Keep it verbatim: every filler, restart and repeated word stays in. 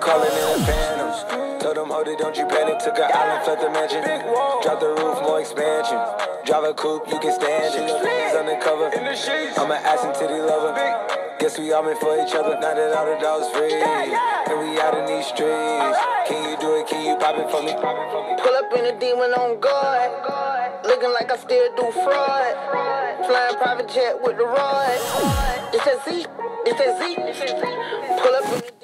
calling in a phantom. Told them, hold it, don't you panic. Took an island, fled the mansion. Drop the roof, more expansion. Drive a coupe, you can stand it. Please undercover. I'm an ass and titty lover. Guess we all meant for each other. Now that all the dogs free, and we out in these streets. Can you do it? Can you pop it for me? Pull up in a demon on guard, looking like I still do fraud. Flying private jet with the rod. It's that Z, it's that Z. Pull up in the